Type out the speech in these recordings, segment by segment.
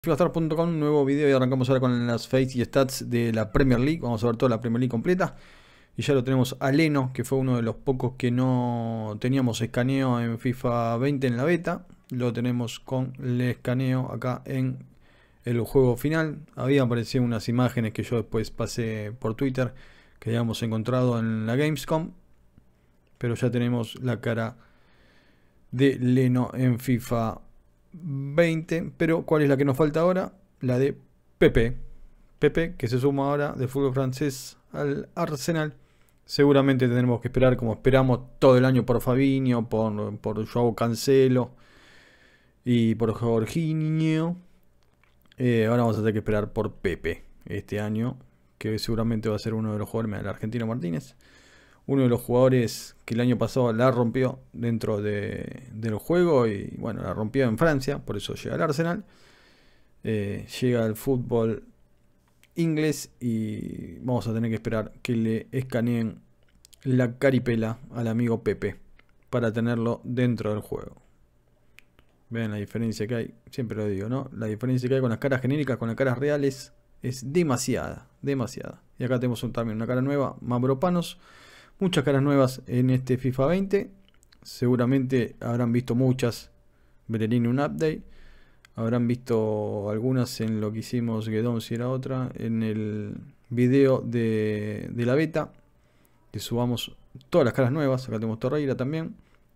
FIFAstar.com, nuevo video y arrancamos ahora con las face y stats de la Premier League. Vamos a ver toda la Premier League completa. Y ya lo tenemos a Leno, que fue uno de los pocos que no teníamos escaneo en FIFA 20 en la beta. Lo tenemos con el escaneo acá en el juego final. Había aparecido unas imágenes que yo después pasé por Twitter que habíamos encontrado en la Gamescom. Pero ya tenemos la cara de Leno en FIFA 20, pero ¿cuál es la que nos falta ahora? La de Pepe. Pepe, que se suma ahora del fútbol francés al Arsenal. Seguramente tendremos que esperar, como esperamos todo el año, por Fabinho, por Joao Cancelo y por Jorginho. Ahora vamos a tener que esperar por Pepe este año, que seguramente va a ser uno de los jugadores del argentino Martínez. Uno de los jugadores que el año pasado la rompió dentro del juego y bueno, la rompió en Francia, por eso llega al Arsenal. Llega al fútbol inglés y vamos a tener que esperar que le escaneen la caripela al amigo Pepe para tenerlo dentro del juego. Vean la diferencia que hay, siempre lo digo, ¿no? La diferencia que hay con las caras genéricas, con las caras reales, es demasiada. Y acá tenemos también una cara nueva, Mavropanos. Muchas caras nuevas en este FIFA 20. Seguramente habrán visto muchas. Bellerín un update. Habrán visto algunas en lo que hicimos Guedón, si era otra. En el video de la beta. Que subamos todas las caras nuevas. Acá tenemos Torreira también.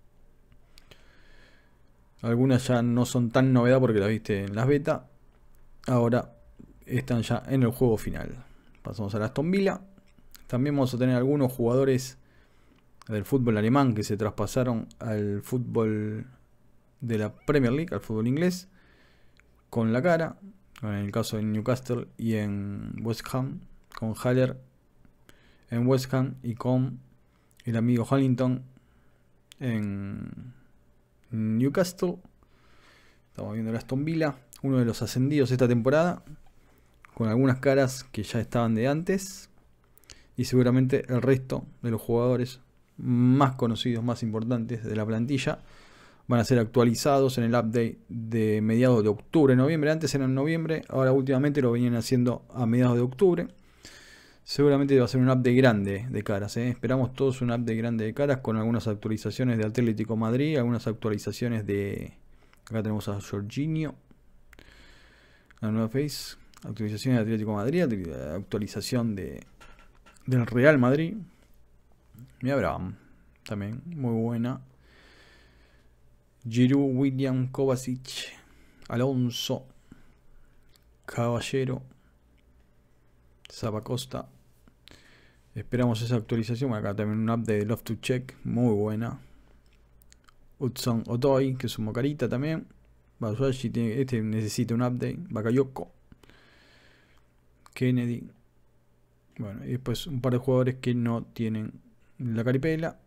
Algunas ya no son tan novedad porque las viste en las beta. Ahora están ya en el juego final. Pasamos a la Aston Villa. También vamos a tener algunos jugadores del fútbol alemán que se traspasaron al fútbol de la Premier League, al fútbol inglés, con la cara. En el caso de Newcastle y en West Ham, con Haller en West Ham y con el amigo Hallington en Newcastle. Estamos viendo el Aston Villa, uno de los ascendidos esta temporada, con algunas caras que ya estaban de antes. Y seguramente el resto de los jugadores más conocidos, más importantes de la plantilla van a ser actualizados en el update de mediados de octubre, noviembre. Antes era en noviembre, ahora últimamente lo venían haciendo a mediados de octubre. Seguramente va a ser un update grande de caras, ¿eh? Esperamos todos un update grande de caras con algunas actualizaciones de Atlético Madrid, algunas actualizaciones de... Acá tenemos a Jorginho, la nueva face, actualizaciones de Atlético Madrid, actualización del Real Madrid. Y Abraham también, muy buena. Giroud, William, Kovacic, Alonso, Caballero, Zappacosta. Esperamos esa actualización. Acá también un update de Love to Check, muy buena. Hudson Odoi, que es un mocarita también. Batshuayi, este necesita un update. Bakayoko, Kennedy. Bueno, y después un par de jugadores que no tienen la caripela.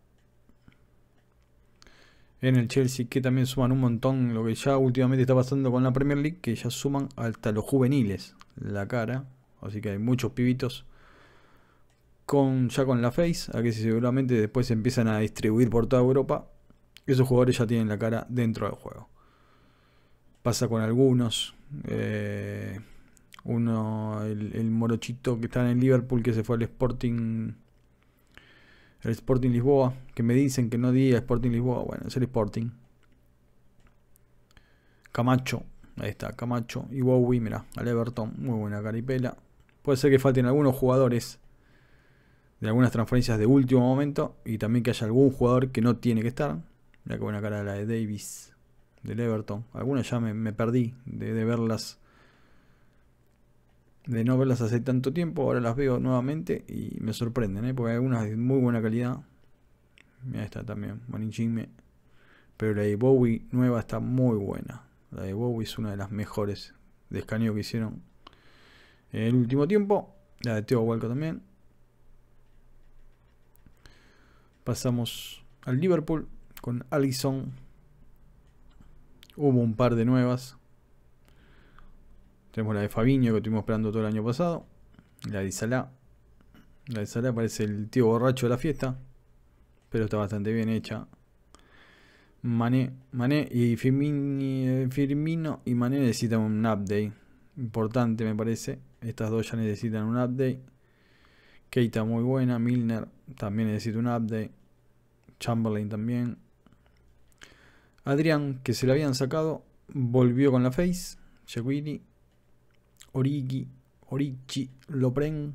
En el Chelsea, que también suman un montón. Lo que ya últimamente está pasando con la Premier League, que ya suman hasta los juveniles la cara. Así que hay muchos pibitos ya con la face. A que seguramente después se empiezan a distribuir por toda Europa. Esos jugadores ya tienen la cara dentro del juego. Pasa con algunos. El morochito que está en el Liverpool, que se fue al Sporting. El Sporting Lisboa, que me dicen que no diga Sporting Lisboa. Bueno, es el Sporting. Camacho, ahí está, Camacho. Y Bowie, mira, al Everton, muy buena caripela. Puede ser que falten algunos jugadores de algunas transferencias de último momento. Y también que haya algún jugador que no tiene que estar. Mira qué buena cara la de Davis, del Everton. Algunas ya me perdí de verlas. De no verlas hace tanto tiempo, ahora las veo nuevamente y me sorprenden, ¿eh? Porque hay algunas de muy buena calidad. Mira esta también, Manichime. Pero la de Bowie nueva está muy buena. La de Bowie es una de las mejores de escaneo que hicieron en el último tiempo. La de Theo Walcott también. Pasamos al Liverpool con Alisson. Hubo un par de nuevas. Tenemos la de Fabinho, que estuvimos esperando todo el año pasado. La de Salah. La de Salah parece el tío borracho de la fiesta, pero está bastante bien hecha. Mané y Firmino y Mané necesitan un update. importante me parece. Estas dos ya necesitan un update. Keita muy buena, Milner también necesita un update, Chamberlain también. Adrián, que se le habían sacado, volvió con la face. Shaqiri, Orichi, Lopren,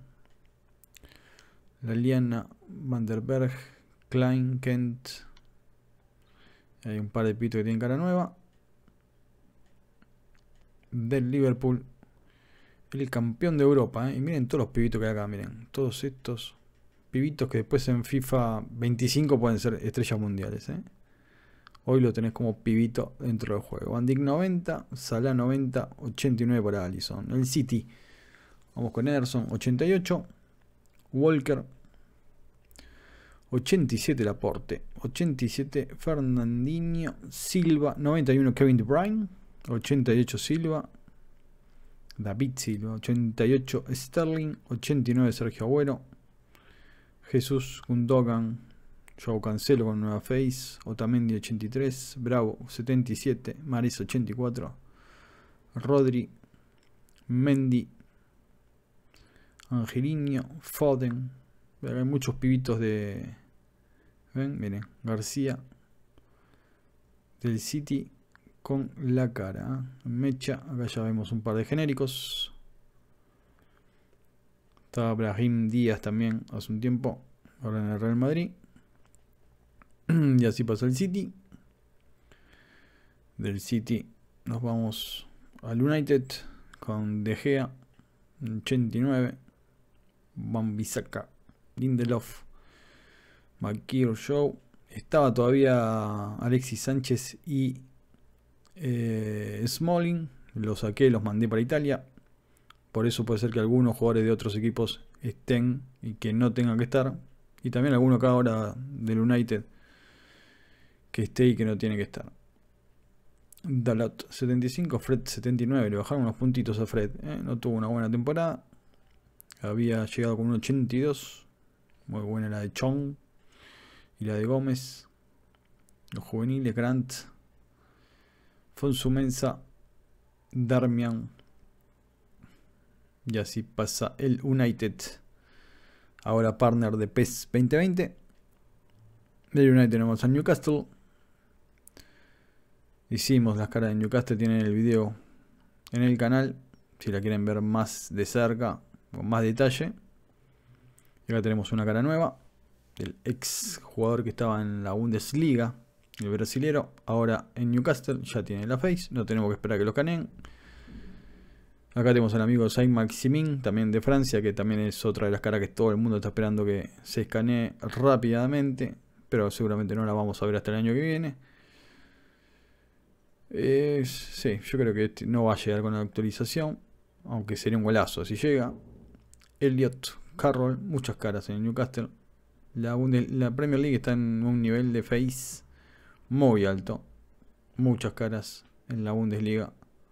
Laliana, Van der Berg, Klein, Kent. Hay un par de pitos que tienen cara nueva. Del Liverpool, el campeón de Europa, Y miren todos los pibitos que hay acá, miren. Todos estos pibitos que después en FIFA 25 pueden ser estrellas mundiales, Hoy lo tenés como pibito dentro del juego. Van Dijk 90, Salah 90, 89 para Alisson. El City, vamos con Ederson, 88. Walker, 87 Laporte, 87 Fernandinho, Silva, 91 Kevin De Bruyne, 88 Silva, David Silva, 88 Sterling, 89 Sergio Agüero, Jesús, Gundogan, Joao Cancelo con nueva face, Otamendi 83, Bravo 77, Maris 84, Rodri, Mendy, Angelino, Foden. Hay muchos pibitos de... ¿Ven? Miren, García del City con la cara. Mecha, acá ya vemos un par de genéricos. Estaba Brahim Díaz también hace un tiempo, ahora en el Real Madrid. Y así pasa el City. Del City nos vamos al United con De Gea, 89. Wan-Bissaka, Lindelof, McKeer, Show. Estaba todavía Alexis Sánchez y Smalling. Los saqué, los mandé para Italia. Por eso puede ser que algunos jugadores de otros equipos estén y que no tengan que estar. Y también alguno acá ahora del United que esté y que no tiene que estar. Dalot 75, Fred 79. Le bajaron unos puntitos a Fred. No tuvo una buena temporada. Había llegado con un 82. Muy buena la de Chong y la de Gómez. Los juveniles, Grant, Fonsu Mensah, Darmian. Y así pasa el United. Ahora partner de PES 2020. Del United tenemos a Newcastle. Hicimos las caras de Newcastle. Tienen el video en el canal, si la quieren ver más de cerca, con más detalle. Y acá tenemos una cara nueva del ex jugador que estaba en la Bundesliga, el brasilero. Ahora en Newcastle ya tiene la face, no tenemos que esperar a que lo escaneen. Acá tenemos al amigo Saint-Maximin, también de Francia, que también es otra de las caras que todo el mundo está esperando que se escanee rápidamente, pero seguramente no la vamos a ver hasta el año que viene. Sí, yo creo que no va a llegar con la actualización, aunque sería un golazo si llega. Elliot, Carroll, muchas caras en el Newcastle. La Premier League está en un nivel de face muy alto. Muchas caras en la Bundesliga.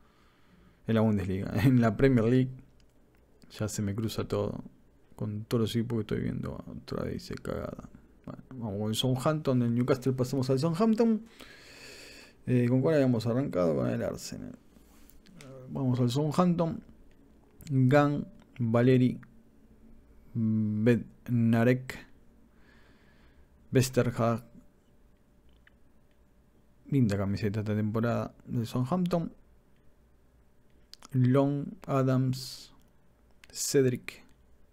En la Premier League ya se me cruza todo. Con todos los equipos que estoy viendo. Otra vez se cagada. Bueno, vamos con el Southampton. Del Newcastle pasamos al Southampton. ¿Con cuál habíamos arrancado? Con el Arsenal. Vamos al Southampton. Gan, Valeri, Bednarek, Vestergaard. Linda camiseta esta temporada del Southampton. Long, Adams, Cedric,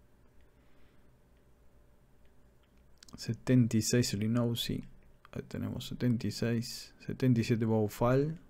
76 Linousi. Ahí tenemos 76, 77 Boufal.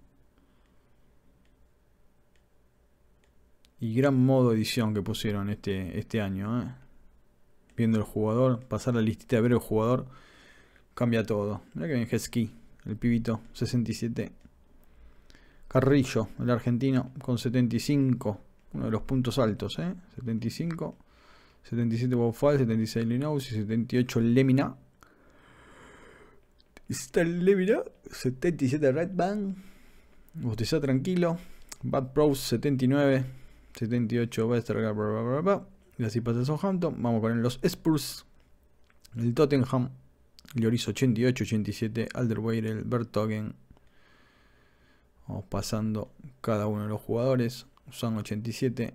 Y gran modo edición que pusieron este año, Viendo el jugador, pasar la listita de ver el jugador, cambia todo. Mirá que bien Hesky, el pibito, 67. Carrillo, el argentino, con 75, uno de los puntos altos, 75. 77 Boufal, 76 Linousi, 78 Lemina. Está el Lemina, 77 Redman. Usted tranquilo. Bad Pros, 79. 78 Westergaard. Y así pasa el Southampton. Vamos con los Spurs. El Tottenham. Lloris 88, 87. Alderweireld, Vertonghen. Vamos pasando cada uno de los jugadores. Son 87.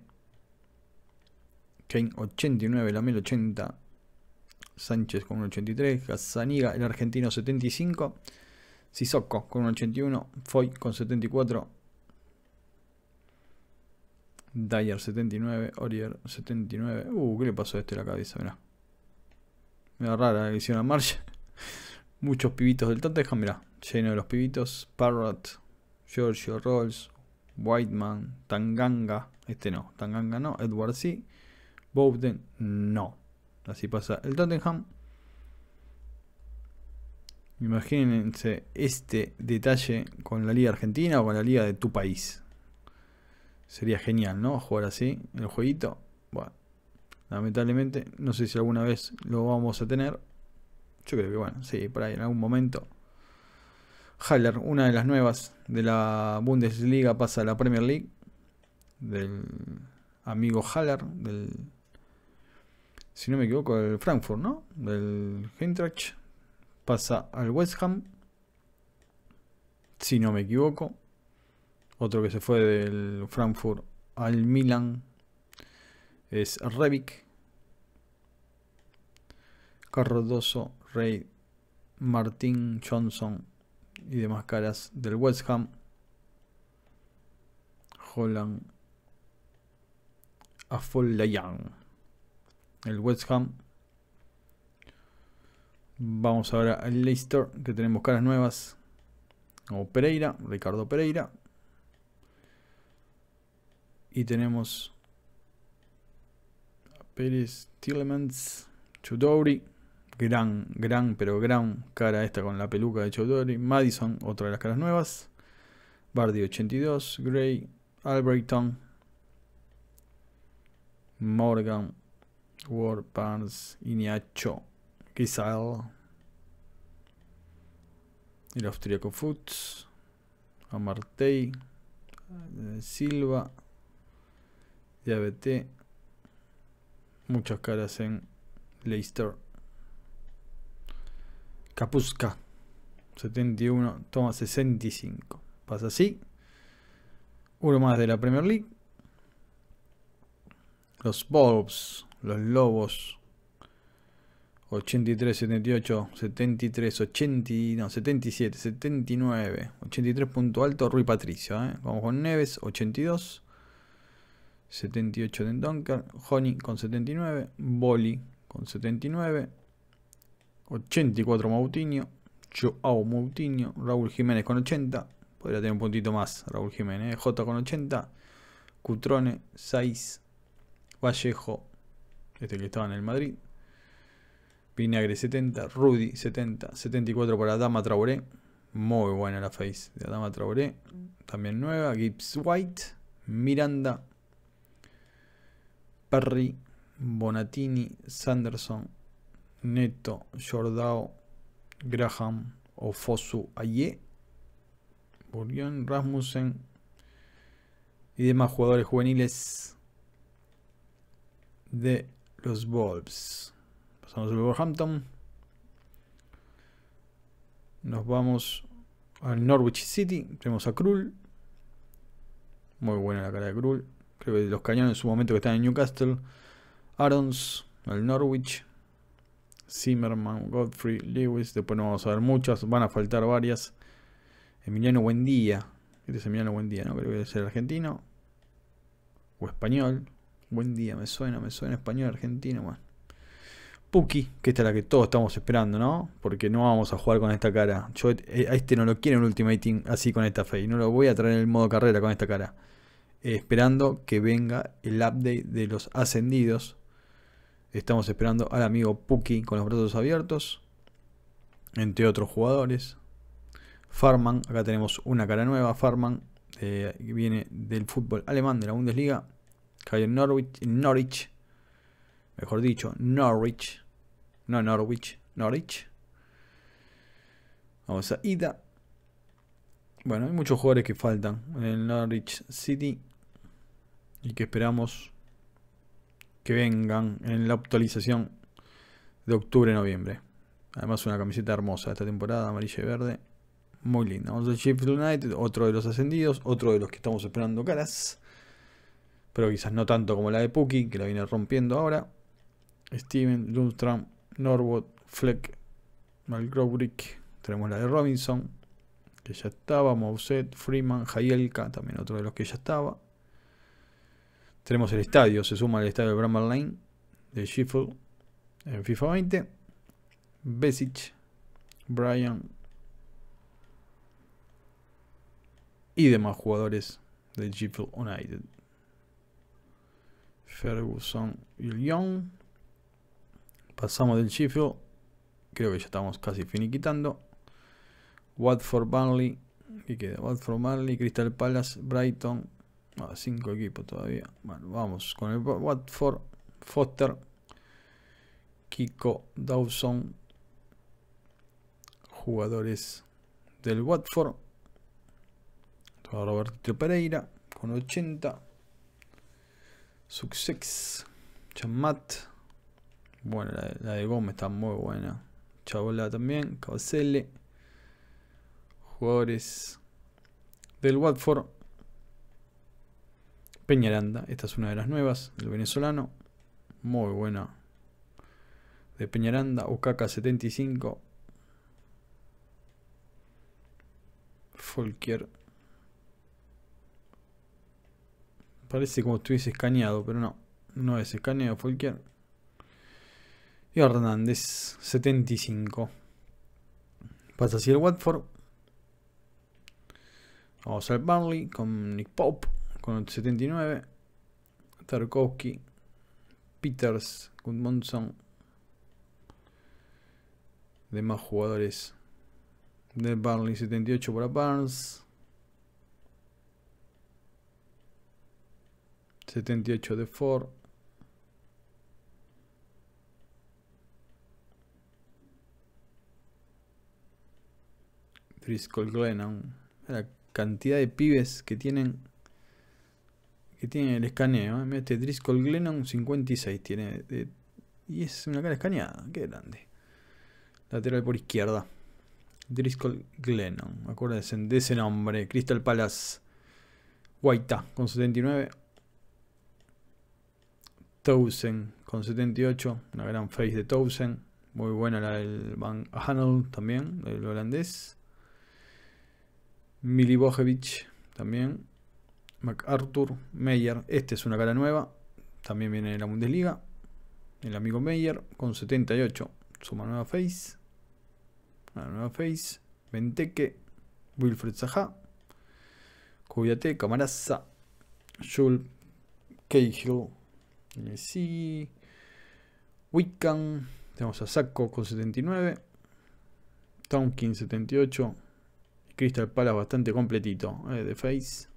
Kane 89, Lamel 80. Sánchez con un 83. Gazzaniga, el argentino 75. Sissoko con un 81. Foy con 74. Dyer 79. Orier 79. ¿Qué le pasó a este en la cabeza? Mirá. Mira rara la que hicieron a March. Muchos pibitos del Tottenham, mirá. Lleno de los pibitos. Parrot, Giorgio Rolls, Whiteman, Tanganga. Este no, Tanganga no. Edward sí. Bowden no. Así pasa el Tottenham. Imagínense este detalle con la Liga Argentina o con la Liga de tu país. Sería genial, ¿no? Jugar así en el jueguito. Bueno, lamentablemente, no sé si alguna vez lo vamos a tener. Yo creo que bueno, sí, por ahí en algún momento. Haller, una de las nuevas de la Bundesliga, pasa a la Premier League. Del amigo Haller, del, si no me equivoco, del Frankfurt, ¿no? Del Eintracht. Pasa al West Ham, si no me equivoco. Otro que se fue del Frankfurt al Milan es Rebic. Cardoso, Rey, Martín, Johnson y demás caras del West Ham. Holland, Afolayan, el West Ham. Vamos ahora al Leicester, que tenemos caras nuevas. O Pereira, Ricardo Pereira. Y tenemos a Pérez, Tielemans, Choudhury. Gran cara esta con la peluca de Choudhury. Madison, otra de las caras nuevas. Bardi 82, Gray, Albrighton, Morgan, Ward, Barnes, Iñacho, Gisal, el austríaco Fuchs, Amartey, Silva, Diabeté. Muchas caras en Leicester. Kapustka 71, toma 65. Pasa así. Uno más de la Premier League. Los Wolves, los Lobos. 83, 78, 73, 80, no, 77, 79. 83 punto alto, Rui Patricio. Vamos con Neves, 82. 78 de Dunker. Honey con 79. Boli con 79. 84 Moutinho. Joao Moutinho. Raúl Jiménez con 80. Podría tener un puntito más Raúl Jiménez. J con 80. Cutrone 6. Vallejo, este que estaba en el Madrid. Vinagre 70. Rudy 70. 74 para Adama Traoré. Muy buena la face de Adama Traoré. También nueva. Gibbs White. Miranda. Perry. Bonatini. Sanderson. Neto. Jordao. Graham. Ofosu Aye. Burión. Rasmussen. Y demás jugadores juveniles de los Wolves. Pasamos al Wolverhampton. Nos vamos al Norwich City. Tenemos a Krul. Muy buena la cara de Krul. Creo que de los cañones en su momento que están en Newcastle. Arons, al Norwich. Zimmerman, Godfrey, Lewis. Después no vamos a ver muchas. Van a faltar varias. Emiliano Buendía. Este es Emiliano Buendía, ¿no? Creo que debe ser argentino. O español. Buendía, me suena español, argentino. Bueno. Puki, que esta es la que todos estamos esperando, ¿no? Porque no vamos a jugar con esta cara. Yo a este no lo quiero en Ultimate Team así con esta fe. Y no lo voy a traer en el modo carrera con esta cara. Esperando que venga el update de los ascendidos. Estamos esperando al amigo Puki con los brazos abiertos. Entre otros jugadores. Farman, acá tenemos una cara nueva. Farman, que viene del fútbol alemán, de la Bundesliga. Cae en Norwich. Mejor dicho, Norwich. No Norwich, Norwich. Vamos a Ida. Bueno, hay muchos jugadores que faltan en el Norwich City. Y que esperamos que vengan en la actualización de octubre-noviembre. Además una camiseta hermosa esta temporada, amarilla y verde. Muy linda. Vamos al Sheffield United, otro de los ascendidos. Otro de los que estamos esperando caras. pero quizás no tanto como la de Pukki, que la viene rompiendo ahora. Steven, Lundstrom, Norwood, Fleck, Malgrovrik. Tenemos la de Robinson, que ya estaba. Mouset, Freeman, Jagielka, también otro de los que ya estaba. Tenemos el estadio, se suma al estadio de Bramall Lane de Sheffield en FIFA 20. Besic, Brian y demás jugadores del Sheffield United. Ferguson y Young. Pasamos del Sheffield. Creo que ya estamos casi finiquitando. Watford, Burnley. ¿Qué queda? Watford, Burnley, Crystal Palace, Brighton. 5 equipos todavía. Bueno, vamos con el Watford. Foster, Kiko, Dawson. Jugadores del Watford. Roberto Pereira con 80. Success, Chamat. Bueno, la de Gómez está muy buena. Chabola también. Cabacele. Jugadores del Watford. Peñaranda. Esta es una de las nuevas. El venezolano. Muy buena. De Peñaranda. Ukaka 75. Folkier. Parece como si estuviese escaneado, pero no. No es escaneado, Folkier. Y Hernández, 75. Pasa así el Watford. Vamos al Burnley con Nick Pope, con 79. Tarkowski, Peters, Gudmundsson. Demás jugadores del Burnley, 78 para Barnes. 78 de Ford. Driscoll Glennon. La cantidad de pibes que tienen el escaneo. Este Driscoll Glennon 56 tiene. Y es una cara escaneada. Qué grande. Lateral por izquierda. Driscoll Glennon. Acuérdense de ese nombre. Crystal Palace. Guaita con 79. Townsend con 78. Una gran face de Townsend. Muy buena la del Van Hanel también. El holandés. Milivojevic también. MacArthur. Meyer. Este es una cara nueva. También viene de la Bundesliga. El amigo Meyer con 78. Suma nueva face. Una nueva face. Benteke. Wilfred Zaha. Cubiate. Camarasa. Jules Cahill. Sí. Wickham. Tenemos a Sacco con 79. Tompkins 78. Crystal Palace bastante completito. De face.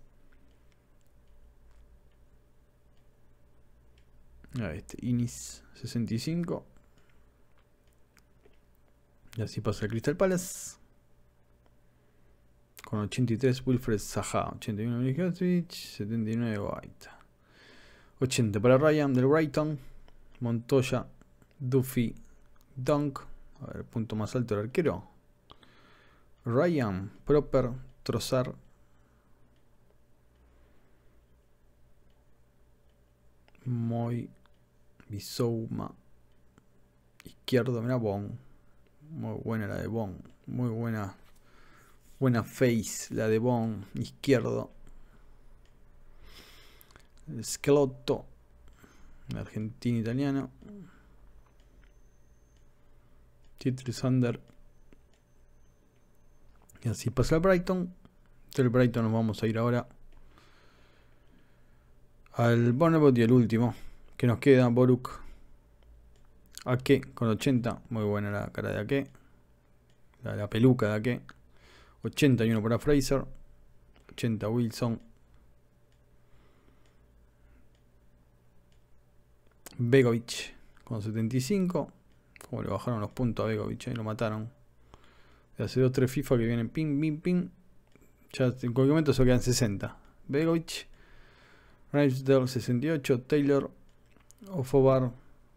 Inis 65. Y así pasa el Crystal Palace. Con 83 Wilfred Zaha. 81 Milivojevic. 79 Guaita. 80 para Ryan del Brighton. Montoya. Duffy. Dunk. A ver, el punto más alto del arquero. Ryan. Proper. Trossard. Moy. Bisouma. Izquierdo. Mira Bon. Muy buena la de Bon. Muy buena. Buena face la de Bon. Izquierdo. Schelotto. Argentino italiano. Tietre Sander. Y así pasa el Brighton. Del Brighton nos vamos a ir ahora al Bournemouth y el último que nos queda, Boruk. Ake con 80. Muy buena la cara de Ake. La peluca de Ake. 81 para Fraser. 80 Wilson. Begovic con 75. Como le bajaron los puntos a Begovic, lo mataron. De hace 2-3 FIFA que vienen ping, ping, ping. Ya en cualquier momento se quedan 60. Begovic. Ramsdale 68. Taylor. Ofobor.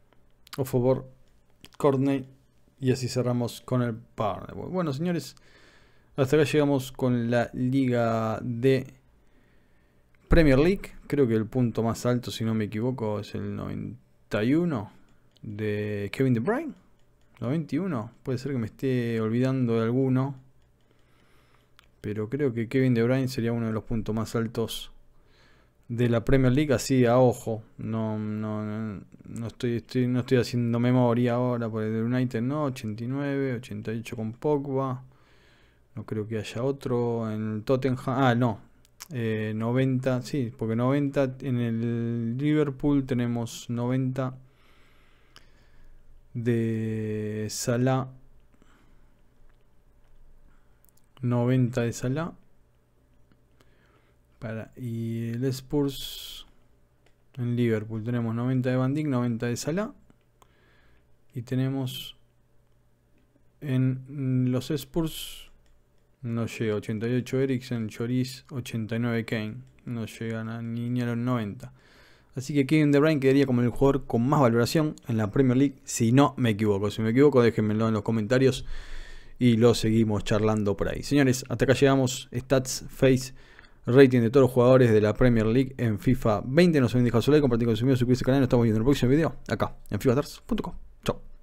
Courtney. Y así cerramos con el par. Bueno, señores, hasta acá llegamos con la liga de Premier League, creo que el punto más alto, si no me equivoco, es el 91 de Kevin De Bruyne. 91, puede ser que me esté olvidando de alguno, pero creo que Kevin De Bruyne sería uno de los puntos más altos de la Premier League, así a ojo. No estoy haciendo memoria ahora por el de United, no. 89, 88 con Pogba. No creo que haya otro. En el Tottenham, no. 90, sí, porque 90 en el Liverpool tenemos 90 de Salah. 90 de Salah. Y el Spurs en Liverpool tenemos 90 de Van Dijk, 90 de Salah. Y tenemos en los Spurs, no llega, 88 Eriksen, Lloris, 89 Kane. No llegan ni a los 90. Así que Kevin De Bruyne quedaría como el jugador con más valoración en la Premier League, si no me equivoco. Si me equivoco, déjenmelo en los comentarios y lo seguimos charlando por ahí. Señores, hasta acá llegamos. Stats, Face, rating de todos los jugadores de la Premier League en FIFA 20. No se olviden dejar su like, compartir con su amigo, suscribirse al canal. Nos estamos viendo en el próximo video acá en FIFAstars.com. Chao.